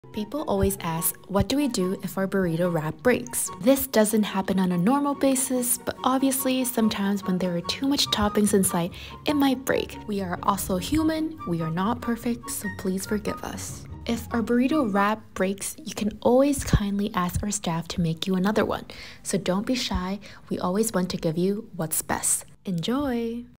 People always ask, what do we do if our burrito wrap breaks? This doesn't happen on a normal basis, but obviously sometimes when there are too much toppings inside, it might break. We are also human, we are not perfect, so please forgive us. If our burrito wrap breaks, you can always kindly ask our staff to make you another one. So don't be shy, we always want to give you what's best. Enjoy!